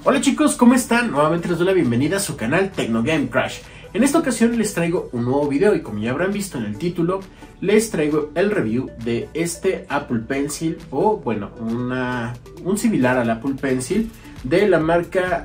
Hola chicos, ¿cómo están? Nuevamente les doy la bienvenida a su canal Tecno Game Crash. En esta ocasión les traigo un nuevo video y como ya habrán visto en el título, les traigo el review de este Apple Pencil o bueno, un similar al Apple Pencil de la marca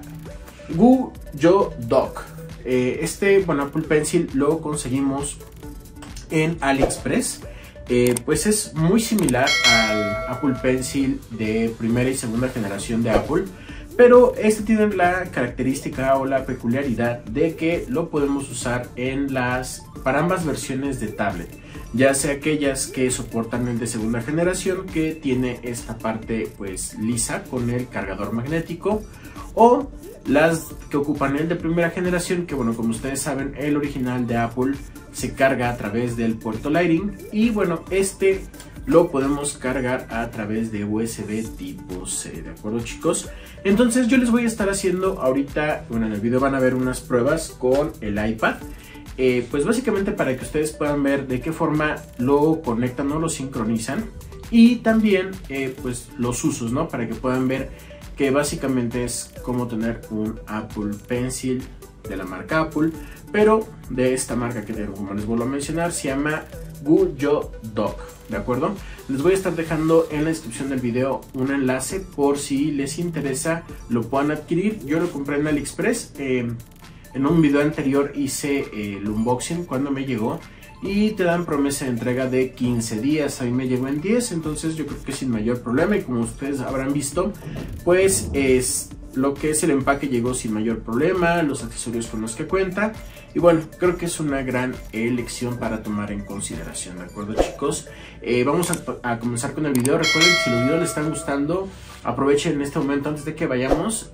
GooYoDoc. Apple Pencil lo conseguimos en AliExpress. Pues es muy similar al Apple Pencil de primera y segunda generación de Apple, pero este tiene la característica o la peculiaridad de que lo podemos usar para ambas versiones de tablet, ya sea aquellas que soportan el de segunda generación, que tiene esta parte pues lisa con el cargador magnético, o las que ocupan el de primera generación, que bueno, como ustedes saben, el original de Apple se carga a través del puerto Lightning y bueno, este lo podemos cargar a través de USB tipo C, ¿de acuerdo chicos? Entonces yo les voy a estar haciendo ahorita, bueno, en el video van a ver unas pruebas con el iPad, pues básicamente para que ustedes puedan ver de qué forma lo conectan o lo sincronizan, y también pues los usos, ¿no? Para que puedan ver que básicamente es como tener un Apple Pencil de la marca Apple, pero de esta marca que, como les vuelvo a mencionar, se llama GooYoDoc, ¿de acuerdo? Les voy a estar dejando en la descripción del video un enlace por si les interesa, lo puedan adquirir. Yo lo compré en AliExpress, en un video anterior hice el unboxing cuando me llegó y te dan promesa de entrega de 15 días, a mí me llegó en 10, entonces yo creo que sin mayor problema, y como ustedes habrán visto, pues lo que es el empaque llegó sin mayor problema, los accesorios con los que cuenta, y bueno, creo que es una gran elección para tomar en consideración, ¿de acuerdo chicos? Vamos a comenzar con el video. Recuerden que si los videos les están gustando, aprovechen en este momento antes de que vayamos,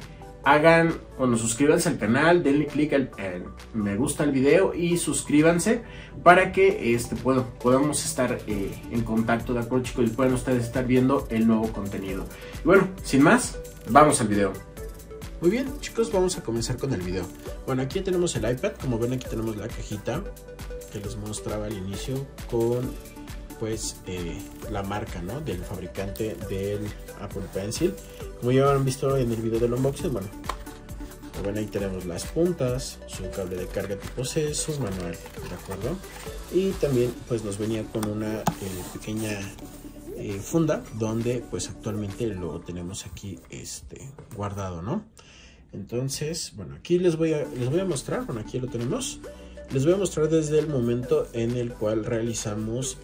suscríbanse al canal, denle click al me gusta al video y suscríbanse para que podamos estar en contacto, ¿de acuerdo chicos? Y puedan ustedes estar viendo el nuevo contenido. Y bueno, sin más, vamos al video. Muy bien chicos, vamos a comenzar con el video. Bueno, aquí tenemos el iPad, como ven aquí tenemos la cajita que les mostraba al inicio con pues la marca, ¿no?, del fabricante del Apple Pencil. Como ya habrán visto en el video del unboxing, bueno, ahí tenemos las puntas, su cable de carga tipo C, su manual, ¿de acuerdo? Y también pues nos venía con una pequeña funda donde pues actualmente lo tenemos aquí guardado, ¿no? Entonces, bueno, aquí les voy a mostrar, bueno, aquí lo tenemos. Les voy a mostrar desde el momento en el cual realizamos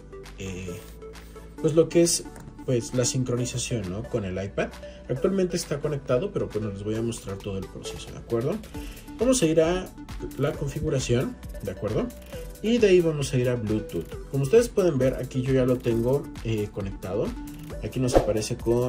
pues lo que es pues la sincronización, ¿no?, con el iPad. Actualmente está conectado, pero bueno, les voy a mostrar todo el proceso, ¿de acuerdo? Vamos a ir a la configuración, ¿de acuerdo? Y de ahí vamos a ir a Bluetooth. Como ustedes pueden ver, aquí yo ya lo tengo conectado. Aquí nos aparece con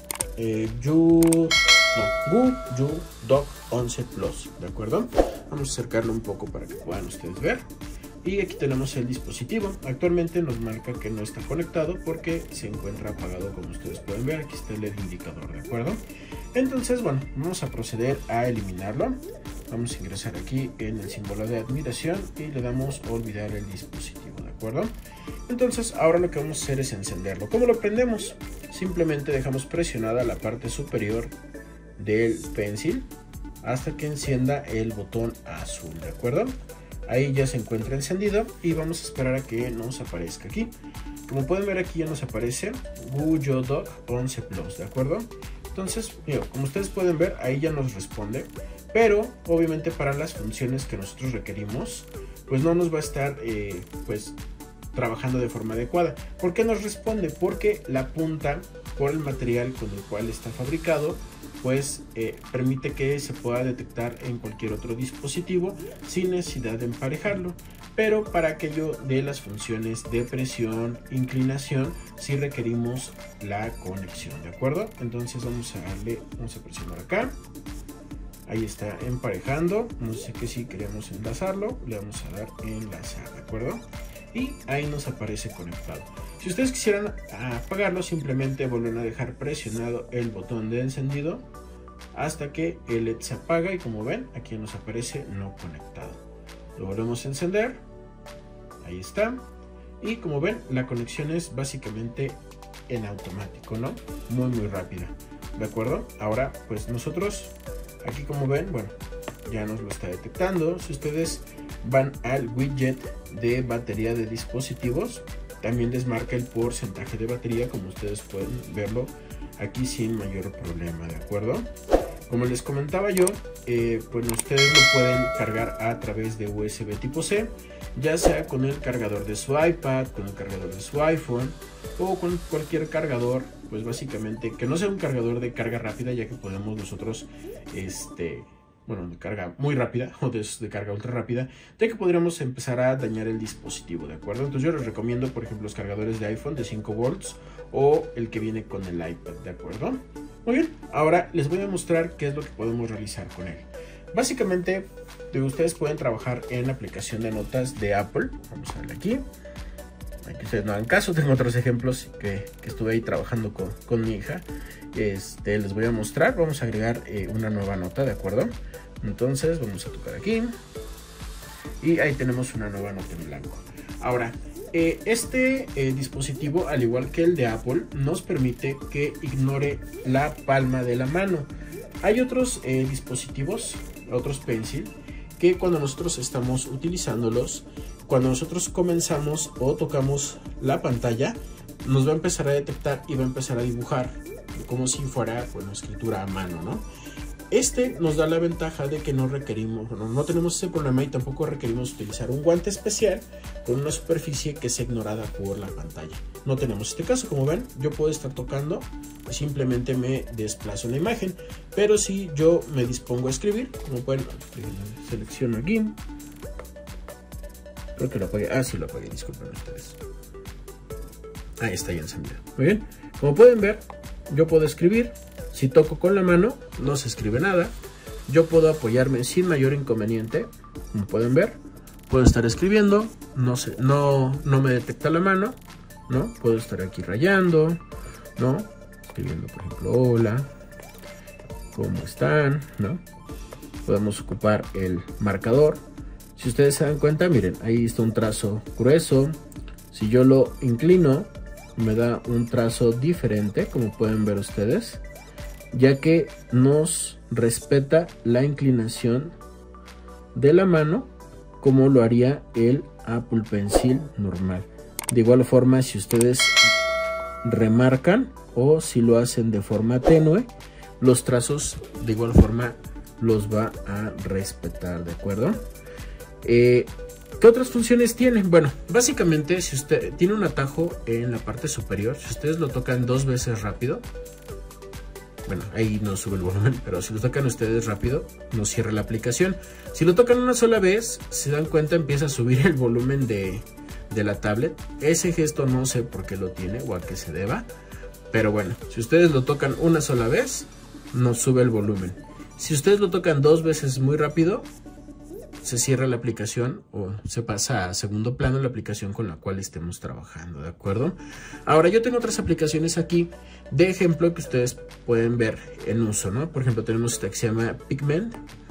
GooYoDoc 11 Plus, ¿de acuerdo? Vamos a acercarlo un poco para que puedan ustedes ver. Y aquí tenemos el dispositivo. Actualmente nos marca que no está conectado porque se encuentra apagado, como ustedes pueden ver. Aquí está el LED indicador, ¿de acuerdo? Entonces, bueno, vamos a proceder a eliminarlo. Vamos a ingresar aquí en el símbolo de admiración y le damos a olvidar el dispositivo, ¿de acuerdo? Entonces, ahora lo que vamos a hacer es encenderlo. ¿Cómo lo prendemos? Simplemente dejamos presionada la parte superior del pencil hasta que encienda el botón azul, ¿de acuerdo? Ahí ya se encuentra encendido y vamos a esperar a que nos aparezca aquí. Como pueden ver, aquí ya nos aparece GooYoDoc 11 Plus, ¿de acuerdo? Entonces, como ustedes pueden ver, ahí ya nos responde, pero obviamente para las funciones que nosotros requerimos, pues no nos va a estar pues trabajando de forma adecuada. ¿Por qué nos responde? Porque la punta, por el material con el cual está fabricado, pues permite que se pueda detectar en cualquier otro dispositivo sin necesidad de emparejarlo, pero para aquello de las funciones de presión, inclinación, sí requerimos la conexión, ¿de acuerdo? Entonces vamos a presionar acá, ahí está emparejando, no sé que si queremos enlazarlo, le vamos a dar enlazar, ¿de acuerdo? Y ahí nos aparece conectado. Si ustedes quisieran apagarlo, simplemente vuelven a dejar presionado el botón de encendido hasta que el LED se apaga y como ven, aquí nos aparece no conectado. Lo volvemos a encender, ahí está, y como ven, la conexión es básicamente en automático, ¿no? Muy rápida. ¿de acuerdo? Ahora pues nosotros aquí, como ven, bueno, ya nos lo está detectando. Si ustedes van al widget de batería de dispositivos, también les marca el porcentaje de batería, como ustedes pueden verlo aquí sin mayor problema, ¿de acuerdo? Como les comentaba yo, pues ustedes lo pueden cargar a través de USB tipo C, ya sea con el cargador de su iPad, con el cargador de su iPhone o con cualquier cargador, pues básicamente que no sea un cargador de carga rápida, ya que podemos nosotros, bueno, de carga muy rápida o de carga ultra rápida, ya que podríamos empezar a dañar el dispositivo, ¿de acuerdo? Entonces yo les recomiendo, por ejemplo, los cargadores de iPhone de 5 volts o el que viene con el iPad, ¿de acuerdo? Muy bien, ahora les voy a mostrar qué es lo que podemos realizar con él. Básicamente, ustedes pueden trabajar en la aplicación de notas de Apple. Vamos a verla aquí. Aquí ustedes no hagan caso, tengo otros ejemplos que estuve ahí trabajando con mi hija. Les voy a mostrar, vamos a agregar una nueva nota, ¿de acuerdo? Entonces vamos a tocar aquí y ahí tenemos una nueva nota en blanco. Ahora, este dispositivo, al igual que el de Apple, nos permite que ignore la palma de la mano. Hay otros dispositivos, otros Pencil, que cuando nosotros estamos utilizándolos, cuando nosotros comenzamos o tocamos la pantalla, nos va a empezar a detectar y va a empezar a dibujar como si fuera, bueno, escritura a mano, ¿no? Este nos da la ventaja de que no requerimos, no tenemos ese problema y tampoco requerimos utilizar un guante especial con una superficie que sea ignorada por la pantalla. No tenemos este caso, como ven, yo puedo estar tocando y simplemente me desplazo en la imagen, pero si yo me dispongo a escribir, como pueden, selecciono aquí, creo que lo apagué, sí lo apagué, disculpen ustedes. Ahí está ya encendido, muy bien, como pueden ver, yo puedo escribir. Si toco con la mano, no se escribe nada. Yo puedo apoyarme sin mayor inconveniente. Como pueden ver, puedo estar escribiendo. No me detecta la mano, ¿no? Puedo estar aquí rayando, ¿no? Escribiendo, por ejemplo, hola, ¿cómo están? ¿No? Podemos ocupar el marcador. Si ustedes se dan cuenta, miren, ahí está un trazo grueso. Si yo lo inclino, me da un trazo diferente, como pueden ver ustedes, ya que nos respeta la inclinación de la mano como lo haría el Apple Pencil normal. De igual forma, si ustedes remarcan o si lo hacen de forma tenue, los trazos de igual forma los va a respetar, ¿de acuerdo? ¿Qué otras funciones tiene? Bueno, básicamente si usted tiene un atajo en la parte superior, si ustedes lo tocan 2 veces rápido, bueno, ahí no sube el volumen, pero si lo tocan ustedes rápido, no cierra la aplicación. Si lo tocan una sola vez, se dan cuenta, empieza a subir el volumen de la tablet. Ese gesto no sé por qué lo tiene o a qué se deba, pero bueno, si ustedes lo tocan una sola vez, no sube el volumen. Si ustedes lo tocan 2 veces muy rápido, se cierra la aplicación o se pasa a segundo plano la aplicación con la cual estemos trabajando, ¿de acuerdo? Ahora yo tengo otras aplicaciones aquí de ejemplo que ustedes pueden ver en uso, ¿no? Por ejemplo, tenemos esta que se llama Pigment,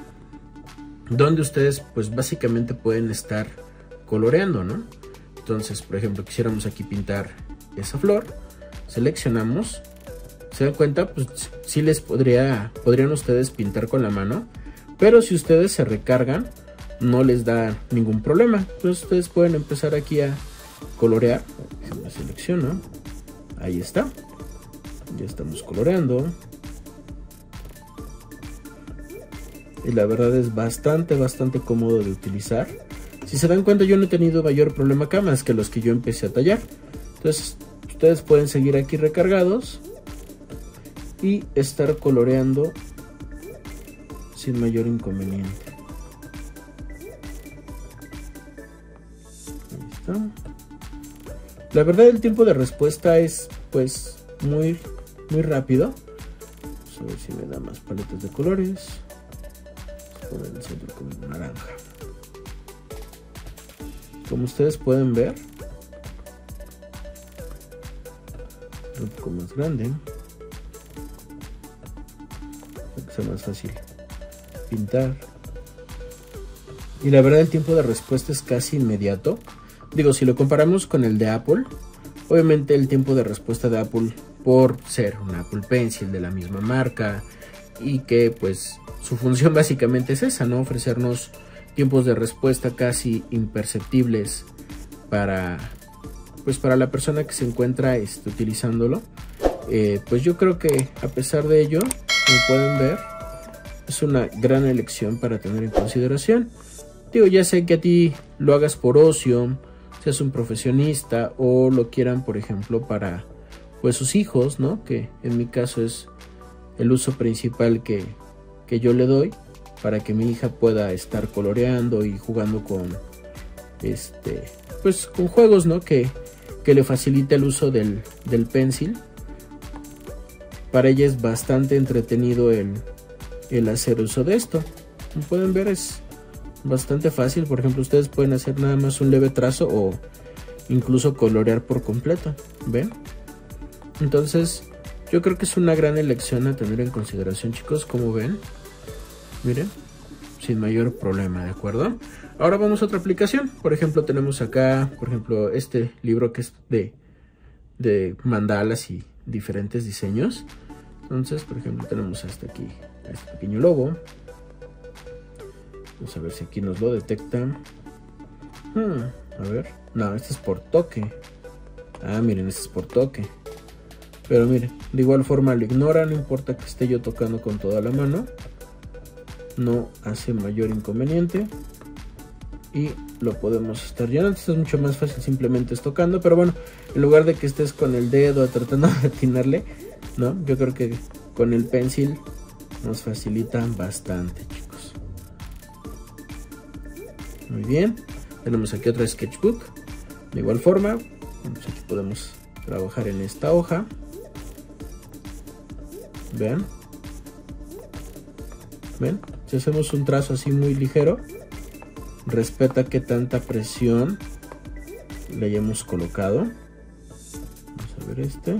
donde ustedes pues básicamente pueden estar coloreando, ¿no? Entonces, por ejemplo, quisiéramos aquí pintar esa flor, seleccionamos, se dan cuenta, pues sí podrían ustedes pintar con la mano, pero si ustedes se recargan, no les da ningún problema. Entonces ustedes pueden empezar aquí a colorear. Me selecciono, ahí está, ya estamos coloreando y la verdad es bastante cómodo de utilizar. Si se dan cuenta, yo no he tenido mayor problema acá más que los que yo empecé a tallar. Entonces ustedes pueden seguir aquí recargados y estar coloreando sin mayor inconveniente. La verdad, el tiempo de respuesta es pues muy rápido. Vamos a ver si me da más paletas de colores. Vamos a poner el centro con naranja. Como ustedes pueden ver, un poco más grande para que sea más fácil pintar. Y la verdad, el tiempo de respuesta es casi inmediato. Digo, si lo comparamos con el de Apple, obviamente el tiempo de respuesta de Apple por ser un Apple Pencil de la misma marca y que pues su función básicamente es esa, ¿no? Ofrecernos tiempos de respuesta casi imperceptibles para la persona que se encuentra utilizándolo. Pues yo creo que a pesar de ello, como pueden ver, es una gran elección para tener en consideración. Digo, ya sé que a ti lo hagas por ocio, seas un profesionista o lo quieran, por ejemplo, para pues sus hijos, ¿no? Que en mi caso es el uso principal que yo le doy, para que mi hija pueda estar coloreando y jugando con pues con juegos, ¿no? Que le facilita el uso del pencil. Para ella es bastante entretenido el hacer uso de esto. Como pueden ver, es bastante fácil. Por ejemplo, ustedes pueden hacer nada más un leve trazo o incluso colorear por completo, ¿ven? Entonces yo creo que es una gran elección a tener en consideración, chicos. Como ven, miren, sin mayor problema, ¿de acuerdo? Ahora vamos a otra aplicación. Por ejemplo, tenemos acá, por ejemplo, este libro que es de mandalas y diferentes diseños. Entonces, por ejemplo, tenemos hasta aquí este pequeño logo. Vamos a ver si aquí nos lo detecta. A ver, no, este es por toque. Ah, miren, este es por toque. Pero miren, de igual forma lo ignora, no importa que esté yo tocando con toda la mano. No hace mayor inconveniente. Y lo podemos estar llenando. Esto es mucho más fácil, simplemente es tocando. Pero bueno, en lugar de que estés con el dedo tratando de atinarle, ¿no? Yo creo que con el pencil nos facilita bastante, chicos. Muy bien. Tenemos aquí otra sketchbook. De igual forma, aquí podemos trabajar en esta hoja. Vean. ¿Ven? Si hacemos un trazo así muy ligero, respeta qué tanta presión le hayamos colocado. Vamos a ver este.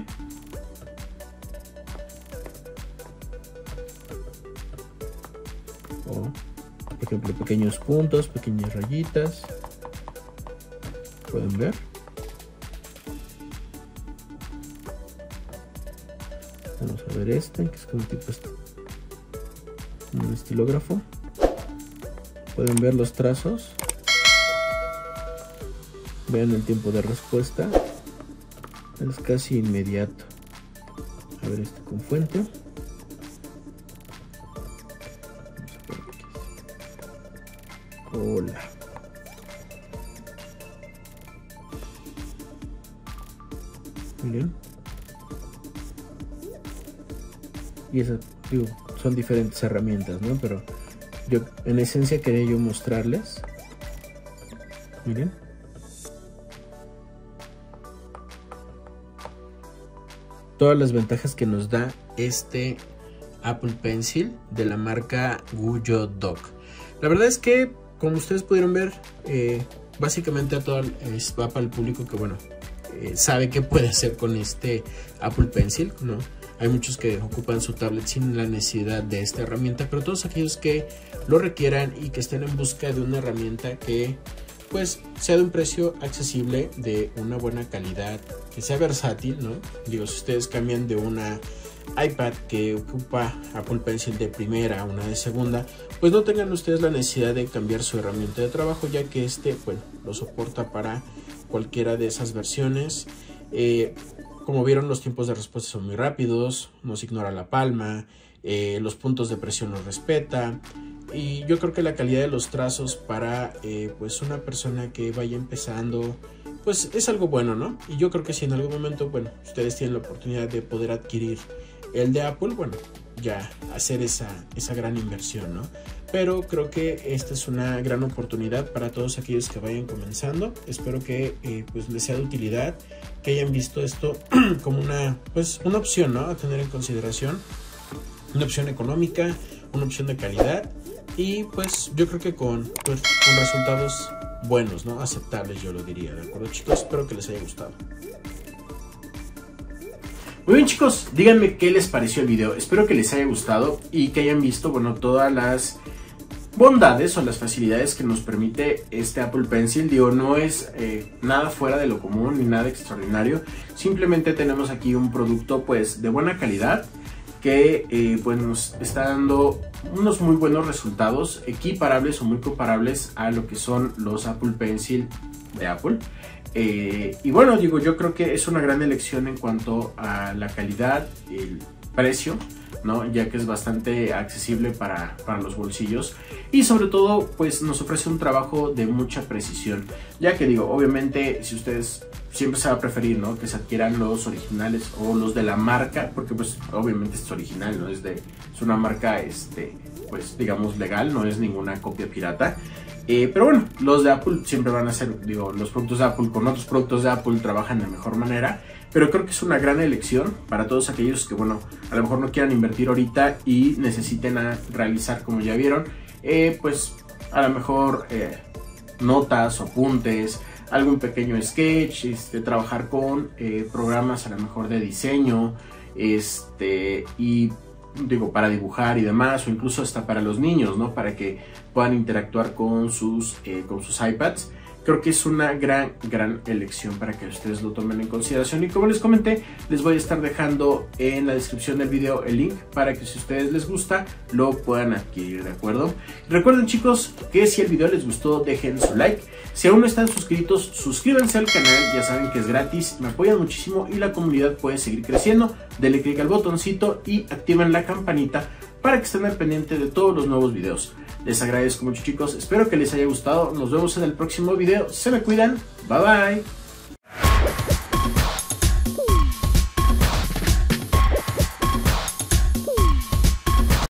O, por ejemplo, pequeños puntos, pequeñas rayitas. ¿Pueden ver? Vamos a ver este, que es como tipo un estilógrafo. Pueden ver los trazos. Vean el tiempo de respuesta. Es casi inmediato. A ver este con fuente. Hola. Miren. Y esas, digo, son diferentes herramientas, ¿no? Pero yo en esencia quería yo mostrarles. Miren. Todas las ventajas que nos da este Apple Pencil de la marca Guyo Doc. La verdad es que, como ustedes pudieron ver, básicamente a todo va para el público que, bueno, sabe qué puede hacer con este Apple Pencil, ¿no? Hay muchos que ocupan su tablet sin la necesidad de esta herramienta, pero todos aquellos que lo requieran y que estén en busca de una herramienta que pues sea de un precio accesible, de una buena calidad, que sea versátil, ¿no? Digo, si ustedes cambian de una iPad que ocupa Apple Pencil de primera a una de segunda, pues no tengan ustedes la necesidad de cambiar su herramienta de trabajo, ya que bueno, lo soporta para cualquiera de esas versiones. Como vieron, los tiempos de respuesta son muy rápidos, nos ignora la palma, los puntos de presión los respeta, y yo creo que la calidad de los trazos para pues una persona que vaya empezando, pues es algo bueno, ¿no? Y yo creo que si en algún momento, bueno, ustedes tienen la oportunidad de poder adquirir el de Apple, bueno, ya hacer esa gran inversión, ¿no? Pero creo que esta es una gran oportunidad para todos aquellos que vayan comenzando. Espero que pues les sea de utilidad, que hayan visto esto como una opción, ¿no? A tener en consideración, una opción económica, una opción de calidad, y pues yo creo que con resultados buenos, ¿no? Aceptables, yo lo diría, ¿de acuerdo, chicos? Espero que les haya gustado. Muy bien, chicos, díganme qué les pareció el video. Espero que les haya gustado y que hayan visto, bueno, todas las bondades o las facilidades que nos permite este Apple Pencil. Digo, no es nada fuera de lo común ni nada extraordinario, simplemente tenemos aquí un producto pues de buena calidad que pues nos está dando unos muy buenos resultados, equiparables o muy comparables a lo que son los Apple Pencil de Apple. Y bueno, digo, yo creo que es una gran elección en cuanto a la calidad, el precio, ¿no? Ya que es bastante accesible para los bolsillos y sobre todo pues nos ofrece un trabajo de mucha precisión, ya que digo, obviamente si ustedes siempre se va a preferir, ¿no?, que se adquieran los originales o los de la marca, porque pues obviamente es original, ¿no? Es una marca pues digamos legal, no es ninguna copia pirata. Pero bueno, los de Apple siempre van a ser, digo, los productos de Apple con otros productos de Apple trabajan de mejor manera, pero creo que es una gran elección para todos aquellos que, bueno, a lo mejor no quieran invertir ahorita y necesiten realizar, como ya vieron, pues a lo mejor notas o apuntes, algún pequeño sketch, trabajar con programas a lo mejor de diseño, y digo, para dibujar y demás, o incluso hasta para los niños, ¿no? Para que puedan interactuar con sus iPads. Creo que es una gran elección para que ustedes lo tomen en consideración. Y como les comenté, les voy a estar dejando en la descripción del video el link para que si a ustedes les gusta, lo puedan adquirir, ¿de acuerdo? Recuerden, chicos, que si el video les gustó, dejen su like. Si aún no están suscritos, suscríbanse al canal, ya saben que es gratis, me apoyan muchísimo y la comunidad puede seguir creciendo. Denle click al botoncito y activen la campanita para que estén al pendiente de todos los nuevos videos. Les agradezco mucho, chicos, espero que les haya gustado, nos vemos en el próximo video, se me cuidan, bye bye.